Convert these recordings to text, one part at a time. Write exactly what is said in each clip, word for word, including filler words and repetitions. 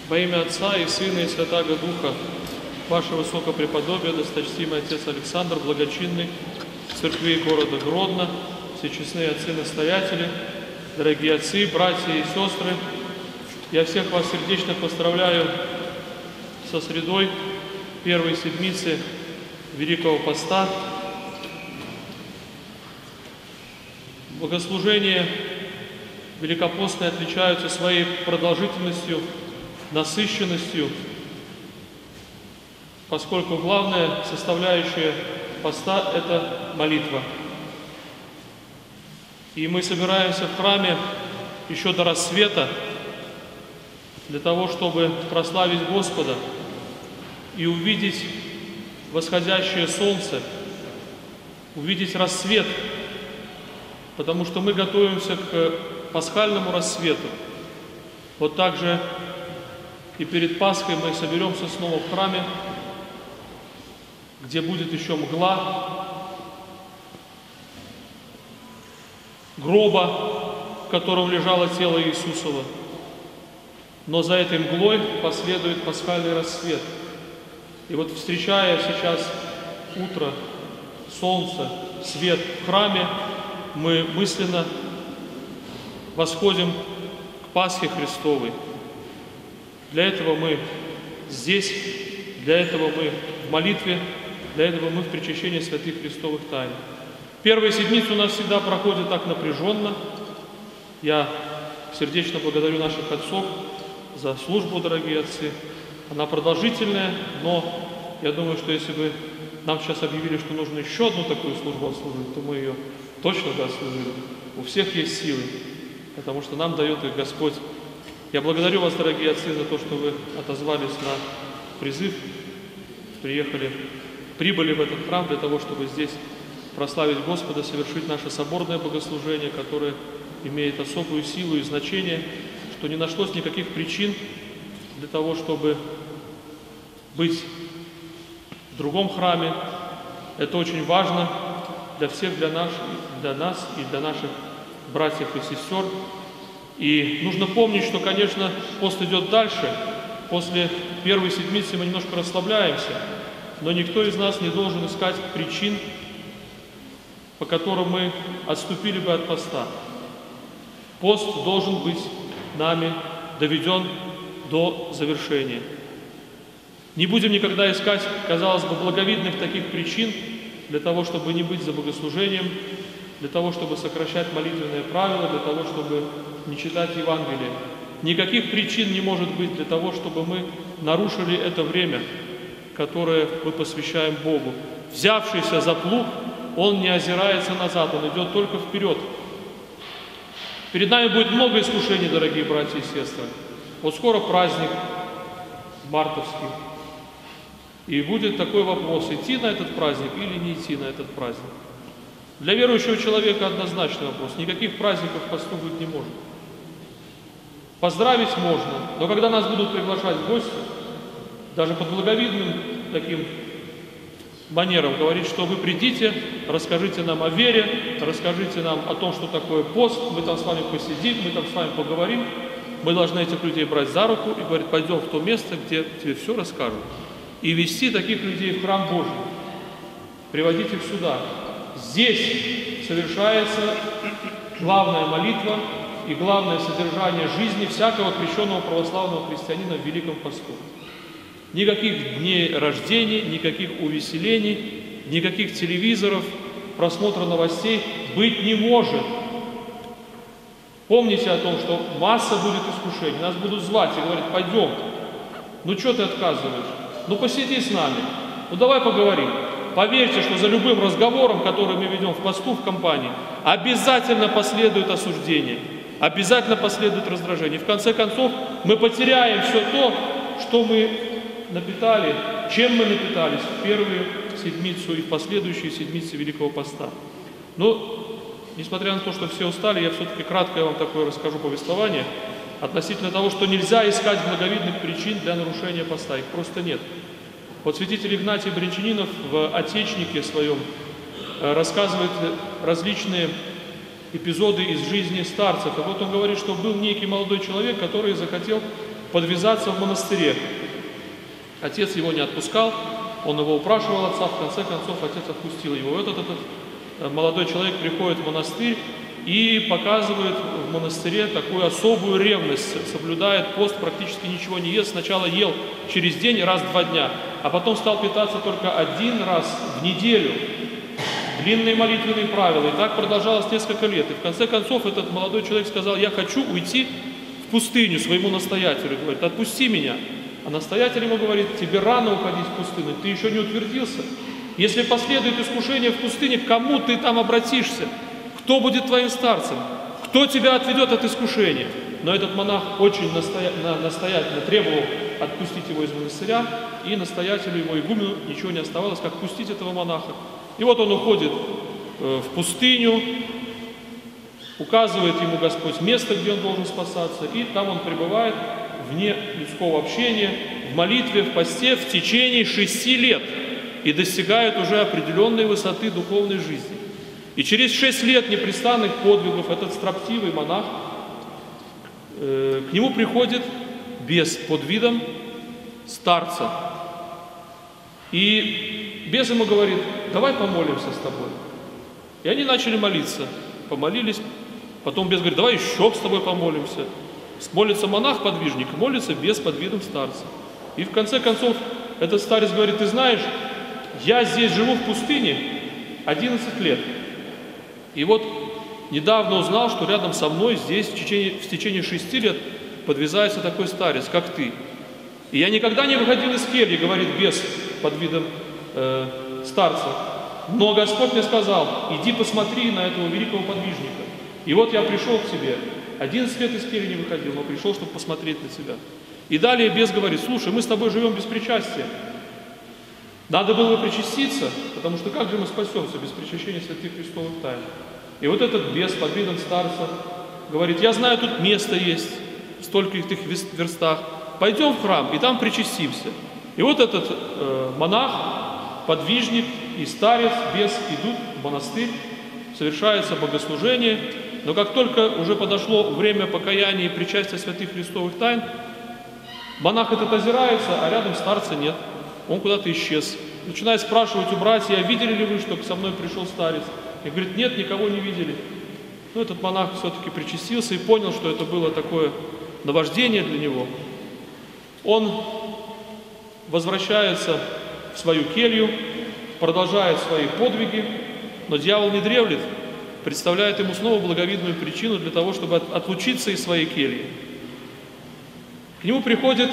Во имя Отца и Сына и Святаго Духа, Ваше Высокопреподобие, досточтимый Отец Александр, благочинный церкви города Гродно, всечестные отцы-настоятели, дорогие отцы, братья и сестры, я всех вас сердечно поздравляю со средой первой седмицы Великого Поста. Богослужения великопостные отличаются своей продолжительностью, насыщенностью, поскольку главная составляющая поста – это молитва. И мы собираемся в храме еще до рассвета для того, чтобы прославить Господа и увидеть восходящее солнце, увидеть рассвет, потому что мы готовимся к пасхальному рассвету. Вот так же и перед Пасхой мы соберемся снова в храме, где будет еще мгла, гроба, в котором лежало тело Иисусова. Но за этой мглой последует пасхальный рассвет. И вот, встречая сейчас утро, солнце, свет в храме, мы мысленно восходим к Пасхе Христовой. Для этого мы здесь, для этого мы в молитве, для этого мы в причащении святых Христовых тайн. Первая седмица у нас всегда проходит так напряженно. Я сердечно благодарю наших отцов за службу, дорогие отцы. Она продолжительная, но я думаю, что если бы нам сейчас объявили, что нужно еще одну такую службу отслужить, то мы ее точно бы отслужили. У всех есть силы, потому что нам дает их Господь. Я благодарю вас, дорогие отцы, за то, что вы отозвались на призыв, приехали, прибыли в этот храм для того, чтобы здесь прославить Господа, совершить наше соборное богослужение, которое имеет особую силу и значение, что не нашлось никаких причин для того, чтобы быть в другом храме. Это очень важно для всех, для нас, для нас и для наших братьев и сестер. И нужно помнить, что, конечно, пост идет дальше. После первой седмицы мы немножко расслабляемся, но никто из нас не должен искать причин, по которым мы отступили бы от поста. Пост должен быть нами доведен до завершения. Не будем никогда искать, казалось бы, благовидных таких причин для того, чтобы не быть за богослужением, для того, чтобы сокращать молитвенные правила, для того, чтобы не читать Евангелие. Никаких причин не может быть для того, чтобы мы нарушили это время, которое мы посвящаем Богу. Взявшийся за плуг, он не озирается назад, он идет только вперед. Перед нами будет много искушений, дорогие братья и сестры. Вот скоро праздник мартовский. И будет такой вопрос, идти на этот праздник или не идти на этот праздник. Для верующего человека однозначный вопрос. Никаких праздников в посту быть не может. Поздравить можно, но когда нас будут приглашать в гости, даже под благовидным таким манером говорить, что вы придите, расскажите нам о вере, расскажите нам о том, что такое пост, мы там с вами посидим, мы там с вами поговорим. Мы должны этих людей брать за руку и говорить, пойдем в то место, где тебе все расскажут. И вести таких людей в храм Божий, приводить их сюда. Здесь совершается главная молитва и главное содержание жизни всякого крещенного православного христианина в Великом Посту. Никаких дней рождений, никаких увеселений, никаких телевизоров, просмотра новостей быть не может. Помните о том, что масса будет искушений. Нас будут звать и говорить, пойдем. Ну что ты отказываешь? Ну посиди с нами. Ну давай поговорим. Поверьте, что за любым разговором, который мы ведем в посту, в компании, обязательно последует осуждение, обязательно последует раздражение. И в конце концов мы потеряем все то, что мы напитали, чем мы напитались в первую седмицу и в последующие седмицы Великого Поста. Но, несмотря на то, что все устали, я все-таки кратко я вам такое расскажу повествование относительно того, что нельзя искать благовидных причин для нарушения поста. Их просто нет. Вот святитель Игнатий Брянчанинов в «Отечнике» своем рассказывает различные эпизоды из жизни старцев. И вот он говорит, что был некий молодой человек, который захотел подвязаться в монастыре. Отец его не отпускал, он его упрашивал отца, в конце концов отец отпустил его. И вот этот, этот молодой человек приходит в монастырь и показывает в монастыре такую особую ревность, соблюдает пост, практически ничего не ест. Сначала ел через день, раз в два дня, а потом стал питаться только один раз в неделю. Длинные молитвенные правила. И так продолжалось несколько лет. И в конце концов этот молодой человек сказал: я хочу уйти в пустыню своему настоятелю. Говорит: отпусти меня. А настоятель ему говорит: тебе рано уходить в пустыню, ты еще не утвердился. Если последует искушение в пустыне, к кому ты там обратишься? Кто будет твоим старцем? Кто тебя отведет от искушения? Но этот монах очень настоя... настоятельно требовал отпустить его из монастыря, и настоятелю его, игумену, ничего не оставалось, как пустить этого монаха. И вот он уходит в пустыню, указывает ему Господь место, где он должен спасаться, и там он пребывает вне людского общения, в молитве, в посте в течение шести лет и достигает уже определенной высоты духовной жизни. И через шесть лет непрестанных подвигов этот строптивый монах, э, к нему приходит бес под видом старца. И бес ему говорит: давай помолимся с тобой. И они начали молиться, помолились. Потом бес говорит: давай еще с тобой помолимся. Молится монах-подвижник, молится бес под видом старца. И в конце концов этот старец говорит: ты знаешь, я здесь живу в пустыне одиннадцать лет. И вот недавно узнал, что рядом со мной здесь в течение, в течение шести лет подвязается такой старец, как ты. И я никогда не выходил из кельи, говорит бес под видом э, старца. Но Господь мне сказал: иди посмотри на этого великого подвижника. И вот я пришел к тебе. одиннадцать лет из кельи не выходил, но пришел, чтобы посмотреть на тебя. И далее бес говорит: слушай, мы с тобой живем без причастия. Надо было бы причаститься, потому что как же мы спасемся без причащения святых христовых тайн? И вот этот бес под видом старца говорит: я знаю, тут место есть, в стольких верстах. Пойдем в храм, и там причастимся. И вот этот э, монах, подвижник и старец, бес идут в монастырь, совершается богослужение. Но как только уже подошло время покаяния и причастия святых христовых тайн, монах этот озирается, а рядом старца нет. Он куда-то исчез. Начинает спрашивать у братьев: видели ли вы, что со мной пришел старец? И говорит: нет, никого не видели. Но этот монах все-таки причастился и понял, что это было такое наваждение для него. Он возвращается в свою келью, продолжает свои подвиги, но дьявол не древлет, представляет ему снова благовидную причину для того, чтобы отлучиться из своей кельи. К нему приходит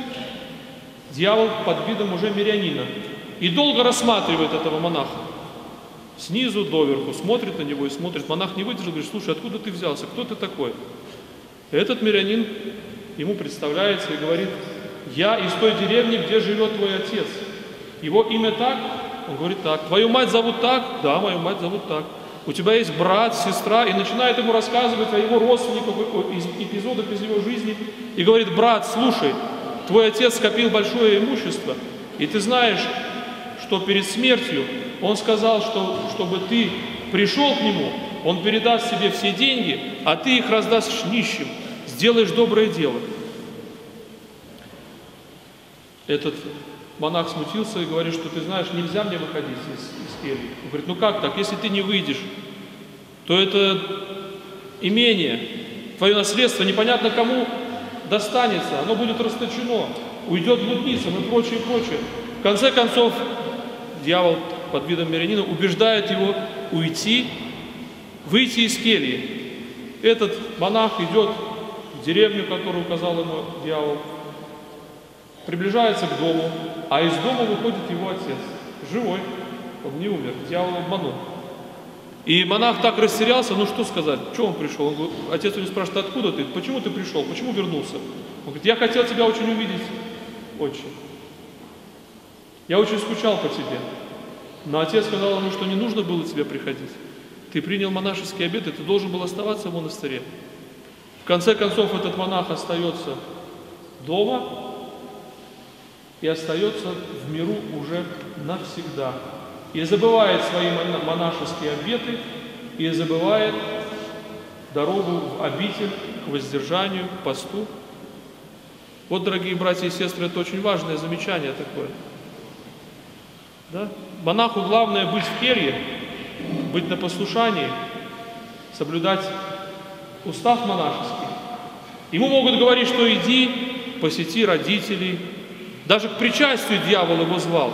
дьявол под видом уже мирянина и долго рассматривает этого монаха. Снизу доверху смотрит на него и смотрит. Монах не выдержал, говорит: слушай, откуда ты взялся? Кто ты такой? И этот мирянин ему представляется и говорит: я из той деревни, где живет твой отец. Его имя так? Он говорит: так. Твою мать зовут так? Да, мою мать зовут так. У тебя есть брат, сестра, и начинает ему рассказывать о его родственниках, о эпизодах из его жизни. И говорит: брат, слушай, твой отец скопил большое имущество, и ты знаешь, что перед смертью он сказал, что чтобы ты пришел к нему, он передаст тебе все деньги, а ты их раздашь нищим, сделаешь доброе дело. Этот монах смутился и говорит, что ты знаешь, нельзя мне выходить из, из кельи. Он говорит: ну как так, если ты не выйдешь, то это имение, твое наследство непонятно кому достанется, оно будет расточено, уйдет блудницам и прочее, прочее. В конце концов, дьявол под видом мирянина убеждает его уйти, выйти из кельи. Этот монах идет в деревню, которую указал ему дьявол, приближается к дому, а из дома выходит его отец, живой, он не умер, дьявол обманул. И монах так растерялся, ну что сказать, что он пришел? Он говорит, отец у него спрашивает: откуда ты, почему ты пришел, почему вернулся? Он говорит: я хотел тебя очень увидеть, очень. Я очень скучал по тебе. Но отец сказал ему, что не нужно было тебе приходить. Ты принял монашеский обет, и ты должен был оставаться в монастыре. В конце концов, этот монах остается дома и остается в миру уже навсегда. И забывает свои монашеские обеты, и забывает дорогу в обитель, к воздержанию, к посту. Вот, дорогие братья и сестры, это очень важное замечание такое. Да? Монаху главное быть в келье, быть на послушании, соблюдать устав монашеский. Ему могут говорить, что иди, посети родителей. Даже к причастию дьявол его звал.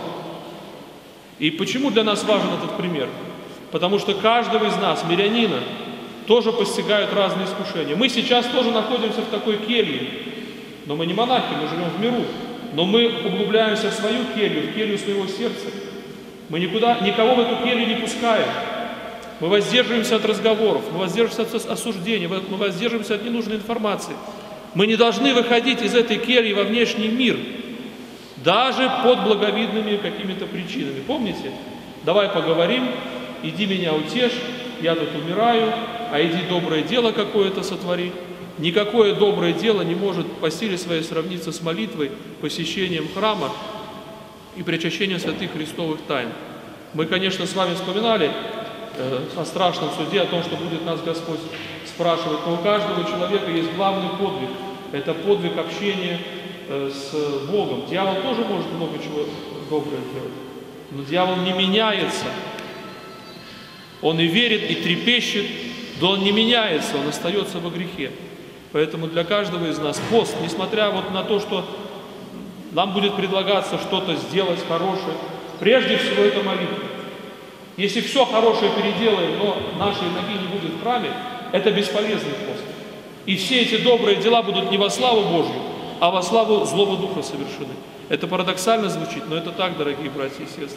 И почему для нас важен этот пример? Потому что каждого из нас, мирянина, тоже постигают разные искушения. Мы сейчас тоже находимся в такой келье, но мы не монахи, мы живем в миру. Но мы углубляемся в свою келью, в келью своего сердца. Мы никуда, никого в эту келью не пускаем. Мы воздерживаемся от разговоров, мы воздерживаемся от осуждений, мы воздерживаемся от ненужной информации. Мы не должны выходить из этой кельи во внешний мир, даже под благовидными какими-то причинами. Помните? Давай поговорим, иди меня утешь, я тут умираю, а иди доброе дело какое-то сотвори. Никакое доброе дело не может по силе своей сравниться с молитвой, посещением храма и причащением святых христовых тайн. Мы, конечно, с вами вспоминали э, о страшном суде, о том, что будет нас Господь спрашивать, но у каждого человека есть главный подвиг. Это подвиг общения э, с Богом. Дьявол тоже может много чего доброго делать, но дьявол не меняется. Он и верит, и трепещет, но он не меняется, он остается во грехе. Поэтому для каждого из нас пост, несмотря вот на то, что нам будет предлагаться что-то сделать хорошее, прежде всего это молитва. Если все хорошее переделаем, но нашей ноги не будет в храме, это бесполезный пост. И все эти добрые дела будут не во славу Божью, а во славу злого духа совершены. Это парадоксально звучит, но это так, дорогие братья и сестры.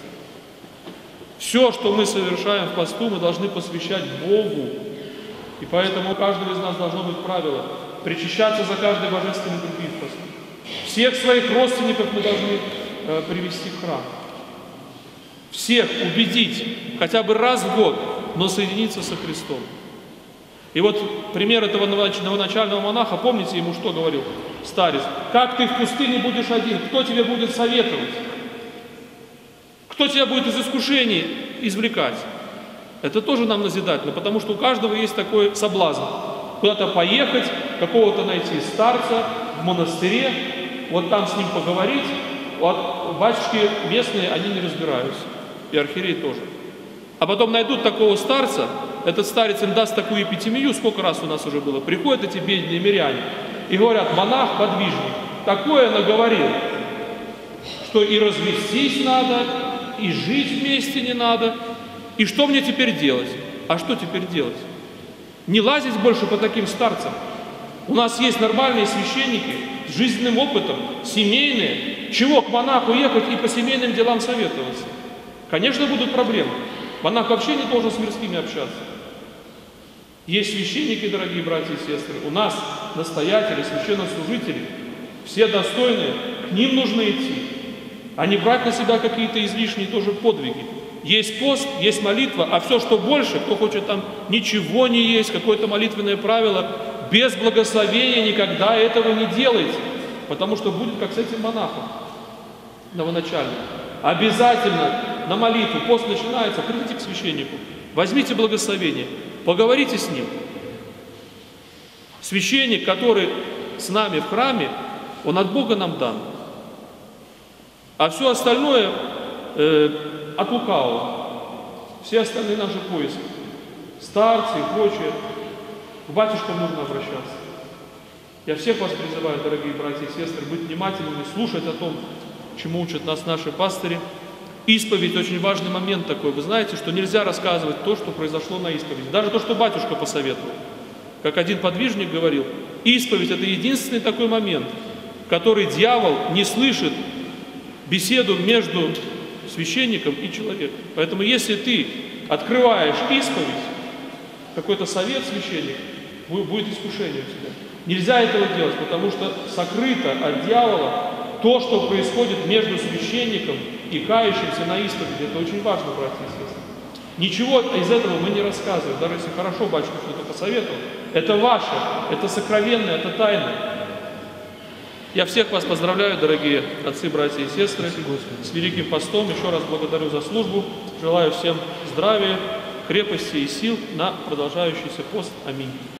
Все, что мы совершаем в посту, мы должны посвящать Богу. И поэтому у каждого из нас должно быть правило причащаться за каждой божественной любви в посту. Всех своих родственников мы должны э, привести в храм. Всех убедить хотя бы раз в год, но соединиться со Христом. И вот пример этого новоначального монаха, помните, ему что говорил старец? Как ты в пустыне будешь один? Кто тебе будет советовать? Кто тебя будет из искушений извлекать? Это тоже нам назидательно, потому что у каждого есть такой соблазн. Куда-то поехать, какого-то найти старца в монастыре, вот там с ним поговорить. Вот батюшки местные, они не разбираются, и архиерей тоже. А потом найдут такого старца, этот старец им даст такую эпитемию, сколько раз у нас уже было. Приходят эти бедные миряне и говорят: монах, подвижник, такое наговорил, что и развестись надо, и жить вместе не надо. И что мне теперь делать? А что теперь делать? Не лазить больше по таким старцам. У нас есть нормальные священники с жизненным опытом, семейные. Чего к монаху ехать и по семейным делам советоваться? Конечно, будут проблемы. Монах вообще не должен с мирскими общаться. Есть священники, дорогие братья и сестры, у нас настоятели, священнослужители, все достойные, к ним нужно идти, а не брать на себя какие-то излишние тоже подвиги. Есть пост, есть молитва, а все, что больше, кто хочет там ничего не есть, какое-то молитвенное правило, без благословения никогда этого не делайте, потому что будет как с этим монахом новоначальным. Обязательно на молитву, пост начинается, придите к священнику, возьмите благословение, поговорите с ним. Священник, который с нами в храме, он от Бога нам дан. А все остальное э, от лукавого. Все остальные наши поиски, старцы и прочее, к батюшкам нужно обращаться. Я всех вас призываю, дорогие братья и сестры, быть внимательными, слушать о том, чему учат нас наши пастыри. Исповедь — очень важный момент такой. Вы знаете, что нельзя рассказывать то, что произошло на исповеди. Даже то, что батюшка посоветовал. Как один подвижник говорил, исповедь — это единственный такой момент, в который дьявол не слышит беседу между священником и человеком. Поэтому если ты открываешь исповедь, какой-то совет священника, будет искушение у тебя. Нельзя этого делать, потому что сокрыто от дьявола то, что происходит между священником и кающимся на исповеди. Это очень важно, братья и сестры. Ничего из этого мы не рассказываем. Даже если хорошо батюшка что-то посоветовал, это ваше, это сокровенное, это тайное. Я всех вас поздравляю, дорогие отцы, братья и сестры, с Великим Постом. Еще раз благодарю за службу. Желаю всем здравия, крепости и сил на продолжающийся пост. Аминь.